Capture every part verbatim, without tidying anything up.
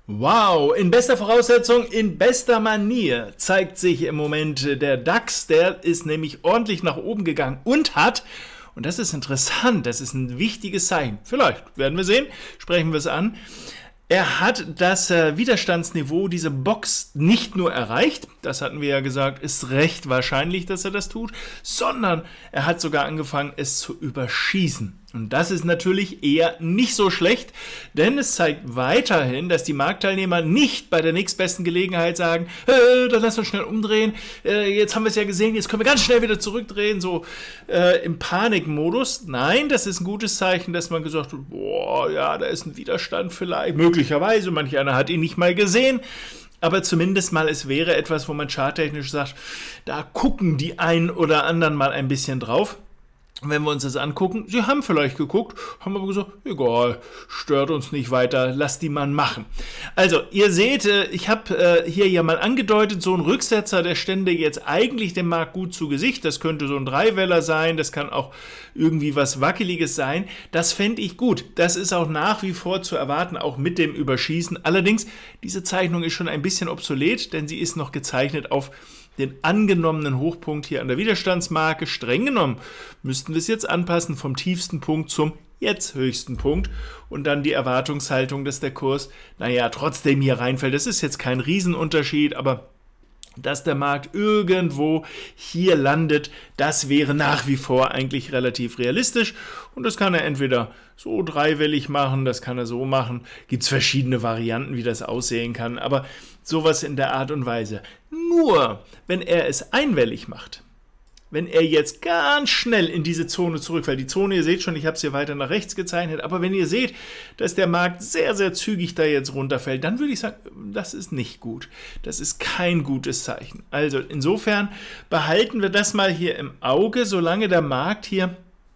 Wow, in bester Voraussetzung, in bester Manier zeigt sich im Moment der DAX. Der ist nämlich ordentlich nach oben gegangen und hat, und das ist interessant, das ist ein wichtiges Zeichen, vielleicht werden wir sehen, sprechen wir es an, er hat das äh, Widerstandsniveau, diese Box, nicht nur erreicht, das hatten wir ja gesagt, ist recht wahrscheinlich, dass er das tut, sondern er hat sogar angefangen, es zu überschießen. Und das ist natürlich eher nicht so schlecht, denn es zeigt weiterhin, dass die Marktteilnehmer nicht bei der nächstbesten Gelegenheit sagen, äh, dann lass uns schnell umdrehen, äh, jetzt haben wir es ja gesehen, jetzt können wir ganz schnell wieder zurückdrehen, so äh, im Panikmodus. Nein, das ist ein gutes Zeichen, dass man gesagt hat, boah, ja, da ist ein Widerstand vielleicht, möglicherweise, manch einer hat ihn nicht mal gesehen, aber zumindest mal, es wäre etwas, wo man charttechnisch sagt, da gucken die einen oder anderen mal ein bisschen drauf. Wenn wir uns das angucken, sie haben vielleicht geguckt, haben aber gesagt, egal, stört uns nicht weiter, lass die mal machen. Also, ihr seht, ich habe hier ja mal angedeutet, so ein Rücksetzer, der stände jetzt eigentlich dem Markt gut zu Gesicht. Das könnte so ein Dreiweller sein, das kann auch irgendwie was Wackeliges sein. Das fände ich gut. Das ist auch nach wie vor zu erwarten, auch mit dem Überschießen. Allerdings, diese Zeichnung ist schon ein bisschen obsolet, denn sie ist noch gezeichnet auf den angenommenen Hochpunkt hier an der Widerstandsmarke. Streng genommen müssten wir es jetzt anpassen vom tiefsten Punkt zum jetzt höchsten Punkt und dann die Erwartungshaltung, dass der Kurs, naja, trotzdem hier reinfällt. Das ist jetzt kein Riesenunterschied, aber dass der Markt irgendwo hier landet, das wäre nach wie vor eigentlich relativ realistisch. Und das kann er entweder so dreiwellig machen, das kann er so machen. Gibt es verschiedene Varianten, wie das aussehen kann, aber sowas in der Art und Weise. Nur, wenn er es einwellig macht, wenn er jetzt ganz schnell in diese Zone zurückfällt, die Zone, ihr seht schon, ich habe es hier weiter nach rechts gezeichnet, aber wenn ihr seht, dass der Markt sehr, sehr zügig da jetzt runterfällt, dann würde ich sagen, das ist nicht gut. Das ist kein gutes Zeichen. Also insofern behalten wir das mal hier im Auge, solange der Markt hier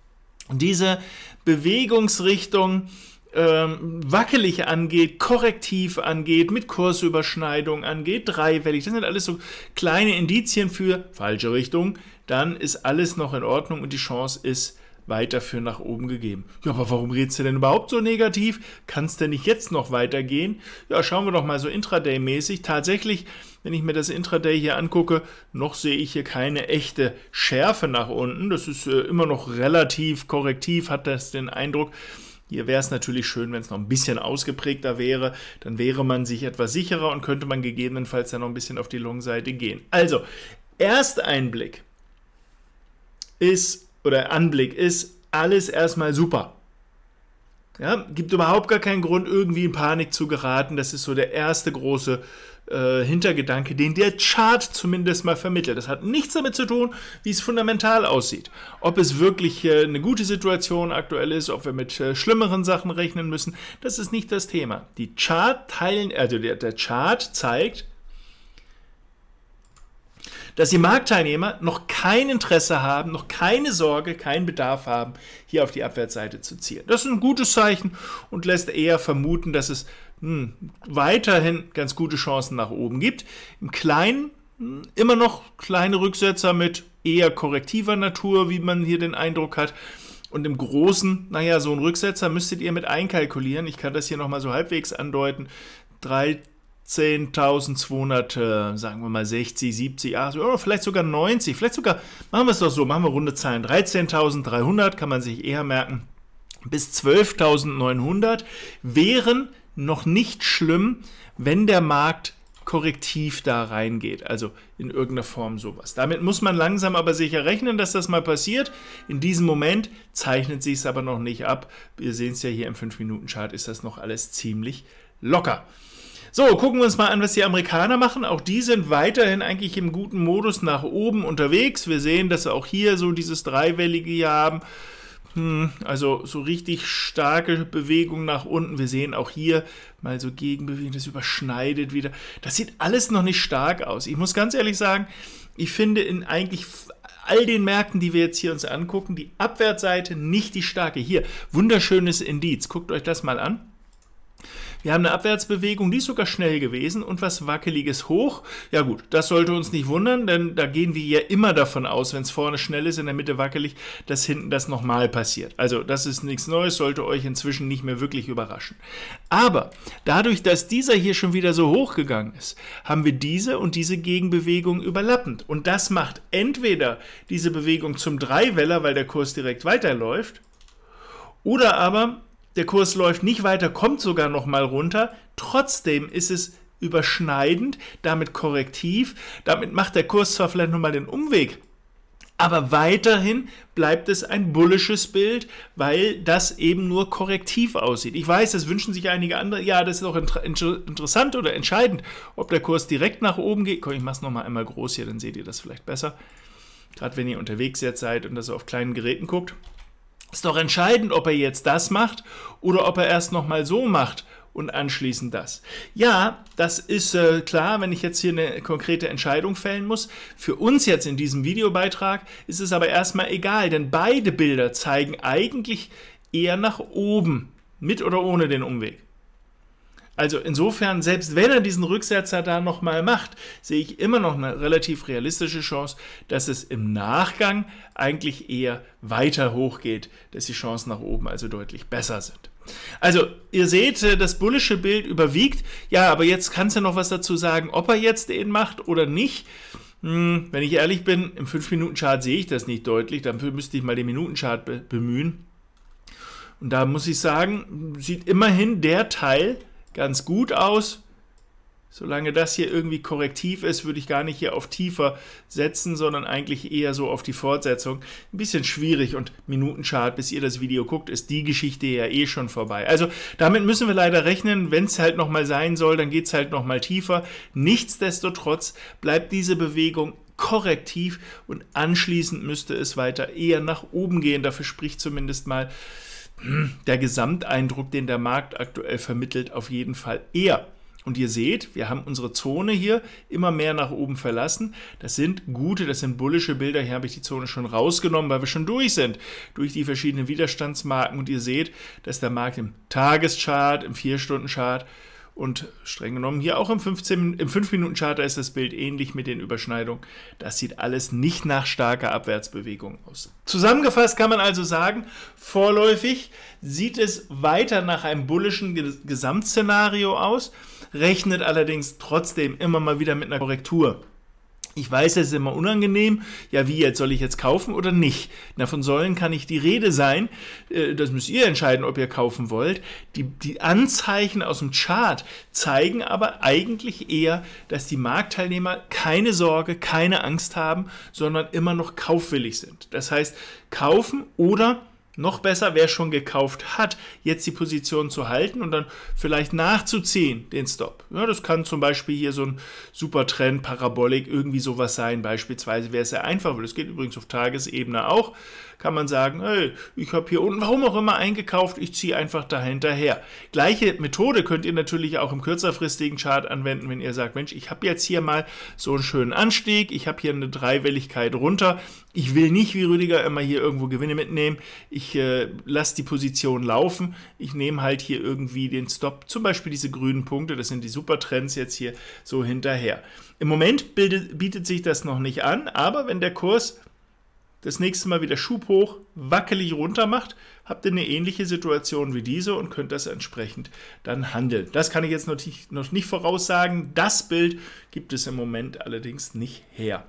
diese Bewegungsrichtung Ähm, wackelig angeht, korrektiv angeht, mit Kursüberschneidung angeht, dreiwellig, das sind alles so kleine Indizien für falsche Richtung, dann ist alles noch in Ordnung und die Chance ist weiter für nach oben gegeben. Ja, aber warum redest du denn überhaupt so negativ? Kann es denn nicht jetzt noch weitergehen? Ja, schauen wir doch mal so Intraday-mäßig. Tatsächlich, wenn ich mir das Intraday hier angucke, noch sehe ich hier keine echte Schärfe nach unten. Das ist äh, immer noch relativ korrektiv, hat das den Eindruck. Hier wäre es natürlich schön, wenn es noch ein bisschen ausgeprägter wäre, dann wäre man sich etwas sicherer und könnte man gegebenenfalls dann noch ein bisschen auf die Long-Seite gehen. Also, Ersteinblick ist, oder Anblick ist, alles erstmal super. Ja, gibt überhaupt gar keinen Grund, irgendwie in Panik zu geraten. Das ist so der erste große äh, Hintergedanke, den der Chart zumindest mal vermittelt. Das hat nichts damit zu tun, wie es fundamental aussieht. Ob es wirklich äh, eine gute Situation aktuell ist, ob wir mit äh, schlimmeren Sachen rechnen müssen, das ist nicht das Thema. Die Chart teilen, also der, der Chart zeigt, dass die Marktteilnehmer noch kein Interesse haben, noch keine Sorge, keinen Bedarf haben, hier auf die Abwärtsseite zu zielen. Das ist ein gutes Zeichen und lässt eher vermuten, dass es hm, weiterhin ganz gute Chancen nach oben gibt. Im Kleinen hm, immer noch kleine Rücksetzer mit eher korrektiver Natur, wie man hier den Eindruck hat. Und im Großen, naja, so ein Rücksetzer müsstet ihr mit einkalkulieren. Ich kann das hier nochmal so halbwegs andeuten. dreizehntausendzweihundert, äh, sagen wir mal sechzig, siebzig, achtzig, oder vielleicht sogar neunzig, vielleicht sogar, machen wir es doch so, machen wir runde Zahlen, dreizehntausenddreihundert kann man sich eher merken, bis zwölftausendneunhundert wären noch nicht schlimm, wenn der Markt korrektiv da reingeht, also in irgendeiner Form sowas. Damit muss man langsam aber sicher rechnen, dass das mal passiert. In diesem Moment zeichnet sich es aber noch nicht ab. Wir sehen es ja hier im fünf Minuten Chart, ist das noch alles ziemlich locker. So, gucken wir uns mal an, was die Amerikaner machen. Auch die sind weiterhin eigentlich im guten Modus nach oben unterwegs. Wir sehen, dass sie auch hier so dieses Dreiwellige hier haben. Hm, also so richtig starke Bewegung nach unten. Wir sehen auch hier mal so Gegenbewegung, das überschneidet wieder. Das sieht alles noch nicht stark aus. Ich muss ganz ehrlich sagen, ich finde in eigentlich all den Märkten, die wir jetzt hier uns angucken, die Abwärtsseite nicht die starke. Hier, wunderschönes Indiz. Guckt euch das mal an. Wir haben eine Abwärtsbewegung, die ist sogar schnell gewesen und was Wackeliges hoch. Ja gut, das sollte uns nicht wundern, denn da gehen wir ja immer davon aus, wenn es vorne schnell ist, in der Mitte wackelig, dass hinten das nochmal passiert. Also das ist nichts Neues, sollte euch inzwischen nicht mehr wirklich überraschen. Aber dadurch, dass dieser hier schon wieder so hoch gegangen ist, haben wir diese und diese Gegenbewegung überlappend. Und das macht entweder diese Bewegung zum Dreiweller, weil der Kurs direkt weiterläuft, oder aber der Kurs läuft nicht weiter, kommt sogar noch mal runter. Trotzdem ist es überschneidend, damit korrektiv. Damit macht der Kurs zwar vielleicht nochmal den Umweg, aber weiterhin bleibt es ein bullisches Bild, weil das eben nur korrektiv aussieht. Ich weiß, das wünschen sich einige andere. Ja, das ist auch inter interessant oder entscheidend, ob der Kurs direkt nach oben geht. Komm, ich mache es nochmal einmal groß hier, dann seht ihr das vielleicht besser. Gerade wenn ihr unterwegs jetzt seid und das auf kleinen Geräten guckt. Ist doch entscheidend, ob er jetzt das macht oder ob er erst nochmal so macht und anschließend das. Ja, das ist äh, klar, wenn ich jetzt hier eine konkrete Entscheidung fällen muss. Für uns jetzt in diesem Videobeitrag ist es aber erstmal egal, denn beide Bilder zeigen eigentlich eher nach oben, mit oder ohne den Umweg. Also insofern, selbst wenn er diesen Rücksetzer da nochmal macht, sehe ich immer noch eine relativ realistische Chance, dass es im Nachgang eigentlich eher weiter hochgeht, dass die Chancen nach oben also deutlich besser sind. Also ihr seht, das bullische Bild überwiegt. Ja, aber jetzt kannst du noch was dazu sagen, ob er jetzt den macht oder nicht. Hm, wenn ich ehrlich bin, im fünf Minuten Chart sehe ich das nicht deutlich, dafür müsste ich mal den Minuten-Chart be- bemühen. Und da muss ich sagen, sieht immerhin der Teil ganz gut aus. Solange das hier irgendwie korrektiv ist, würde ich gar nicht hier auf tiefer setzen, sondern eigentlich eher so auf die Fortsetzung. Ein bisschen schwierig und Minutenchart, bis ihr das Video guckt, ist die Geschichte ja eh schon vorbei. Also damit müssen wir leider rechnen, wenn es halt nochmal sein soll, dann geht es halt nochmal tiefer. Nichtsdestotrotz bleibt diese Bewegung korrektiv und anschließend müsste es weiter eher nach oben gehen. Dafür spricht zumindest mal der Gesamteindruck, den der Markt aktuell vermittelt, auf jeden Fall eher. Und ihr seht, wir haben unsere Zone hier immer mehr nach oben verlassen. Das sind gute, das sind bullische Bilder. Hier habe ich die Zone schon rausgenommen, weil wir schon durch sind, durch die verschiedenen Widerstandsmarken. Und ihr seht, dass der Markt im Tageschart, im vier Stunden Chart und streng genommen hier auch im fünf Minuten Chart, da ist das Bild ähnlich mit den Überschneidungen. Das sieht alles nicht nach starker Abwärtsbewegung aus. Zusammengefasst kann man also sagen, vorläufig sieht es weiter nach einem bullischen Gesamtszenario aus, rechnet allerdings trotzdem immer mal wieder mit einer Korrektur. Ich weiß, es ist immer unangenehm. Ja, wie jetzt? Soll ich jetzt kaufen oder nicht? Na, von sollen kann nicht die Rede sein. Das müsst ihr entscheiden, ob ihr kaufen wollt. Die, die Anzeichen aus dem Chart zeigen aber eigentlich eher, dass die Marktteilnehmer keine Sorge, keine Angst haben, sondern immer noch kaufwillig sind. Das heißt, kaufen oder noch besser, wer schon gekauft hat, jetzt die Position zu halten und dann vielleicht nachzuziehen, den Stop. Ja, das kann zum Beispiel hier so ein Supertrend, Parabolik, irgendwie sowas sein. Beispielsweise wäre es sehr einfach, weil das geht übrigens auf Tagesebene auch. Kann man sagen, hey, ich habe hier unten, warum auch immer, eingekauft, ich ziehe einfach dahinter her. Gleiche Methode könnt ihr natürlich auch im kürzerfristigen Chart anwenden, wenn ihr sagt, Mensch, ich habe jetzt hier mal so einen schönen Anstieg, ich habe hier eine Dreiwelligkeit runter, ich will nicht wie Rüdiger immer hier irgendwo Gewinne mitnehmen, ich äh, lasse die Position laufen, ich nehme halt hier irgendwie den Stop, zum Beispiel diese grünen Punkte, das sind die Supertrends jetzt hier so hinterher. Im Moment bildet, bietet sich das noch nicht an, aber wenn der Kurs das nächste Mal wieder Schub hoch, wackelig runter macht, habt ihr eine ähnliche Situation wie diese und könnt das entsprechend dann handeln. Das kann ich jetzt noch nicht, noch nicht voraussagen. Das Bild gibt es im Moment allerdings nicht her.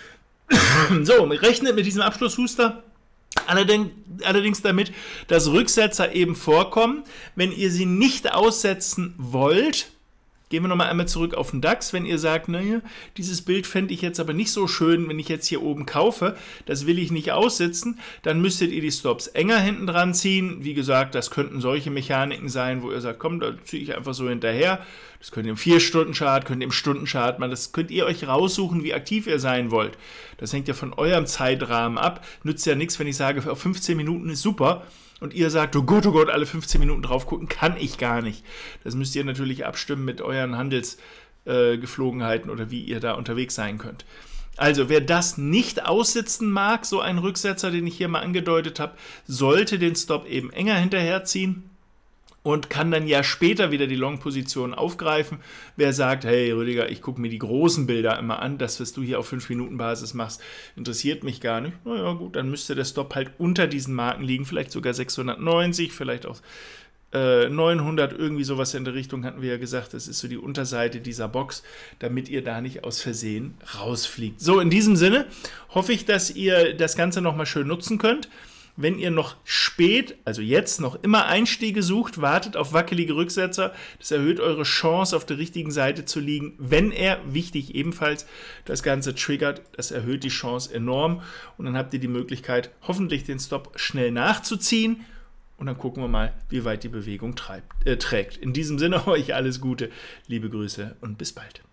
So, rechnet mit diesem Abschlusshuster allerdings, allerdings damit, dass Rücksetzer eben vorkommen. Wenn ihr sie nicht aussetzen wollt, gehen wir nochmal einmal zurück auf den DAX. Wenn ihr sagt, naja, dieses Bild fände ich jetzt aber nicht so schön, wenn ich jetzt hier oben kaufe, das will ich nicht aussitzen, dann müsstet ihr die Stops enger hinten dran ziehen. Wie gesagt, das könnten solche Mechaniken sein, wo ihr sagt, komm, da ziehe ich einfach so hinterher. Das könnt ihr im vier Stunden Chart, könnt ihr im Stunden-Chart machen, das könnt ihr euch raussuchen, wie aktiv ihr sein wollt. Das hängt ja von eurem Zeitrahmen ab. Nützt ja nichts, wenn ich sage, auf fünfzehn Minuten ist super. Und ihr sagt, oh Gott, oh Gott, alle fünfzehn Minuten drauf gucken, kann ich gar nicht. Das müsst ihr natürlich abstimmen mit euren Handelsgeflogenheiten äh, oder wie ihr da unterwegs sein könnt. Also, wer das nicht aussitzen mag, so ein Rücksetzer, den ich hier mal angedeutet habe, sollte den Stop eben enger hinterherziehen. und kann dann ja später wieder die Long-Position aufgreifen. Wer sagt, hey Rüdiger, ich gucke mir die großen Bilder immer an, das, was du hier auf fünf Minuten Basis machst, interessiert mich gar nicht. Naja gut, dann müsste der Stop halt unter diesen Marken liegen, vielleicht sogar sechshundertneunzig, vielleicht auch äh, neunhundert, irgendwie sowas in der Richtung hatten wir ja gesagt. Das ist so die Unterseite dieser Box, damit ihr da nicht aus Versehen rausfliegt. So, in diesem Sinne hoffe ich, dass ihr das Ganze nochmal schön nutzen könnt. Wenn ihr noch spät, also jetzt noch immer Einstiege sucht, wartet auf wackelige Rücksetzer. Das erhöht eure Chance, auf der richtigen Seite zu liegen. Wenn er, wichtig ebenfalls, das Ganze triggert, das erhöht die Chance enorm. Und dann habt ihr die Möglichkeit, hoffentlich den Stop schnell nachzuziehen. Und dann gucken wir mal, wie weit die Bewegung treibt, äh, trägt. In diesem Sinne euch alles Gute, liebe Grüße und bis bald.